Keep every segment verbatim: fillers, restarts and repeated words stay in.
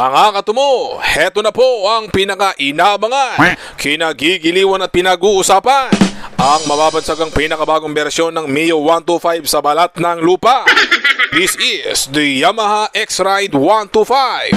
Mga katumo, heto na po ang pinaka-inabangan, kinagigiliwan at pinag-uusapan, ang mababagsagang pinakabagong bersyon ng Mio one twenty-five sa balat ng lupa. This is the Yamaha X-Ride one twenty-five.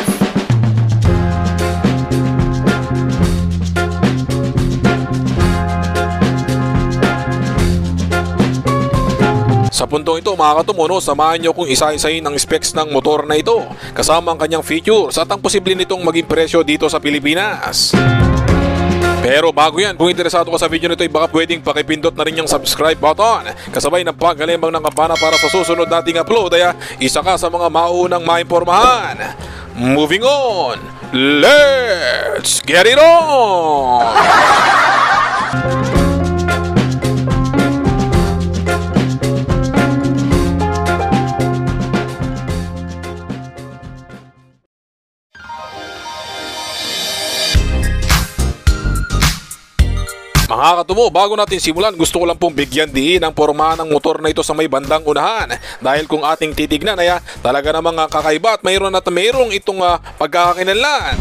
Sa puntong ito mga katumuno, samahan nyo kung isa-isahin ang specs ng motor na ito, kasama ang kanyang features at ang posible nitong maging presyo dito sa Pilipinas. Pero bago yan, kung interesado ka sa video nito ay baka pwedeng pakipindot na rin yung subscribe button, kasabay ng pagalimbang ng kampana para sa susunod nating upload, ay isa ka sa mga mauunang maimpormahan. Moving on, let's get it on! Mga katumo, bago natin simulan, gusto ko lang pong bigyan diin ang pormahan ng motor na ito sa may bandang unahan. Dahil kung ating titignan ay talaga namang kakaiba at mayroon at mayroong itong uh, pagkakakinanlan.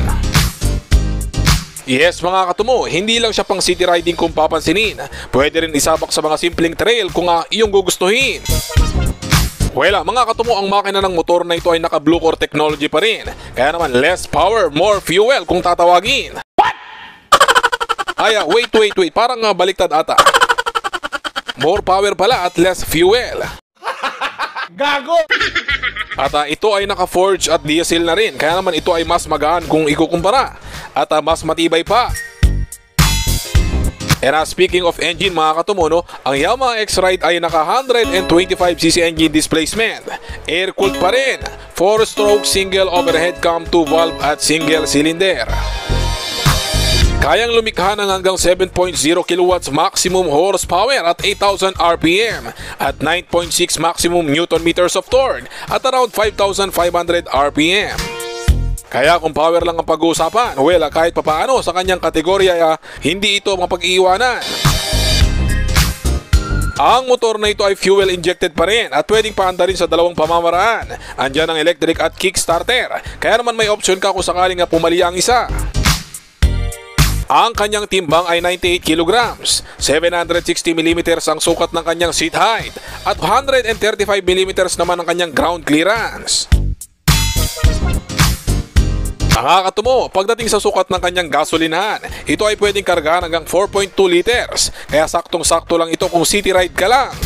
Yes mga katumo, hindi lang siya pang city riding kung papansinin. Pwede rin isabak sa mga simpleng trail kung uh, iyong gugustuhin. Wala mga katumo, ang makina ng motor na ito ay naka Blue Core technology pa rin. Kaya naman less power, more fuel kung tatawagin. Ay, wait, wait, wait. Parang uh, baliktad ata. More power pala at less fuel. Gago! At uh, ito ay naka-forge at diesel na rin. Kaya naman ito ay mas magaan kung ikukumpara. At uh, mas matibay pa. And uh, speaking of engine mga katumo, no, ang Yamaha X-Ride ay naka one twenty-five c c engine displacement. Air-cooled pa rin. four stroke single overhead cam two valve at single cylinder. Kayang lumikha ng hanggang seven point zero kilowatts maximum horsepower at eight thousand R P M at nine point six maximum newton meters of torque at around five thousand five hundred R P M. Kaya kung power lang ang pag-uusapan, well, kahit papaano sa kanyang kategorya, hindi ito mapag-iiwanan. Ang motor na ito ay fuel injected pa rin at pwedeng paanda rin sa dalawang pamamaraan. Andyan ang electric at kickstarter, kaya naman may option ka kung sakaling nga pumali ang isa. Ang kanyang timbang ay ninety-eight kilograms, seven hundred sixty millimeters ang sukat ng kanyang seat height at one hundred thirty-five millimeters naman ang kanyang ground clearance. Mga katumo, pagdating sa sukat ng kanyang gasolinahan, ito ay pwedeng kargahan hanggang four point two liters, kaya saktong-sakto lang ito kung city ride ka lang.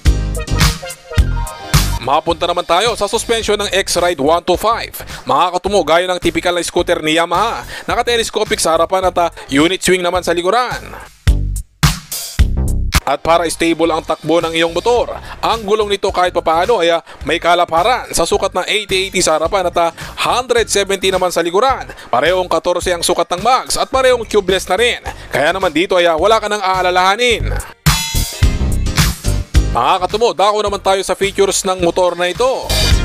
Mapunta naman tayo sa suspension ng X-Ride one twenty-five. Mga katumo, gaya ng typical na scooter ni Yamaha, naka-telescopic sa harapan at uh, unit swing naman sa likuran. At para stable ang takbo ng iyong motor, ang gulong nito kahit papaano ay uh, may kalaparan sa sukat ng eighty eighty sa harapan at uh, one seventy naman sa likuran. Parehong fourteen ang sukat ng mags at parehong tubeless na rin. Kaya naman dito ay uh, wala ka nang aalalahanin. Mga katumo, dako naman tayo sa features ng motor na ito.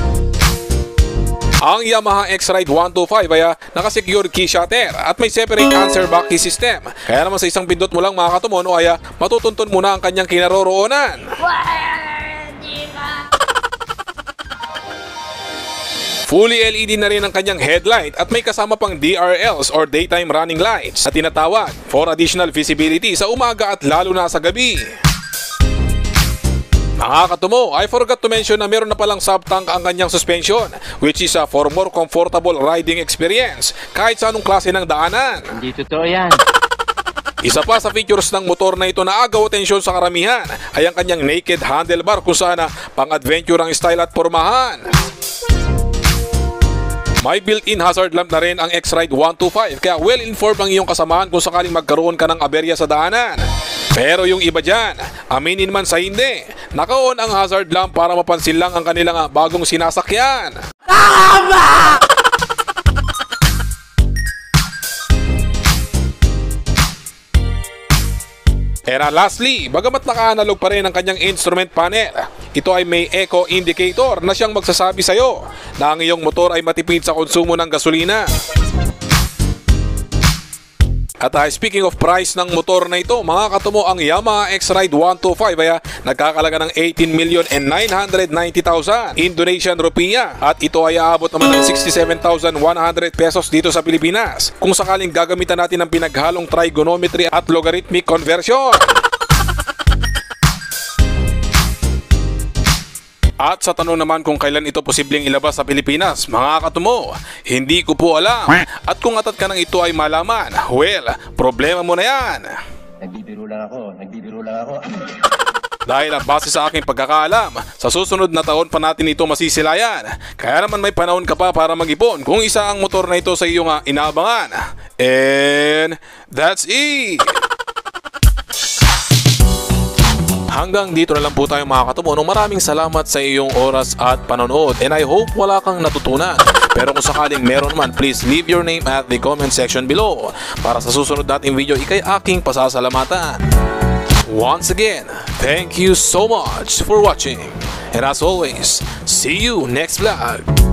Ang Yamaha X-Ride one twenty-five ay naka-secure key shutter at may separate answer back key system. Kaya naman sa isang pindot mo lang mga katumo, no, ay matutuntun mo na ang kanyang kinaroroonan. Fully L E D na rin ang kanyang headlight at may kasama pang D R Ls or daytime running lights at tinatawag for additional visibility sa umaga at lalo na sa gabi. Mga katumo, I forgot to mention na meron na palang sub-tank ang kanyang suspension, which is uh, for more comfortable riding experience kahit sa anong klase ng daanan. Hindi totoo yan. Isa pa sa features ng motor na ito na agaw atensyon sa karamihan ay ang kanyang naked handlebar kung saan uh, pang-adventure ang style at pormahan. May built-in hazard lamp na rin ang X-Ride one twenty-five, kaya well-informed ang iyong kasamahan kung sakaling magkaroon ka ng aberya sa daanan. Pero yung iba dyan, aminin man sa hindi, naka-on ang hazard lamp para mapansin lang ang kanilang bagong sinasakyan. Tama! And lastly, bagamat naka-analog pa rin ang kanyang instrument panel, ito ay may eco indicator na siyang magsasabi sa'yo na ang iyong motor ay matipid sa konsumo ng gasolina. At uh, speaking of price ng motor na ito, mga katumo, ang Yamaha X-Ride one twenty-five ay uh, nagkakalaga ng eighteen million nine hundred ninety thousand Indonesian rupiah. At ito ay aabot naman ng sixty-seven thousand one hundred pesos dito sa Pilipinas kung sakaling gagamitan natin ng pinaghalong trigonometry at logarithmic conversion. At sa tanong naman kung kailan ito posibleng ilabas sa Pilipinas, mga katumo, hindi ko po alam. At kung atat ka ng ito ay malaman, well, problema mo na yan. Nagbibiro lang ako, nagbibiro lang ako. Dahil ang base sa aking pagkakaalam, sa susunod na taon pa natin ito masisilayan. Kaya naman may panahon ka pa para mag-ipon kung isa ang motor na ito sa iyong uh, inaabangan. And that's it! Hanggang dito na lang po tayo mga katumo. Maraming salamat sa iyong oras at panonood and I hope wala kang natutunan. Pero kung sakaling meron man, please leave your name at the comment section below para sa susunod nating video ikay aking pasasalamatan. Once again, thank you so much for watching and as always, see you next vlog.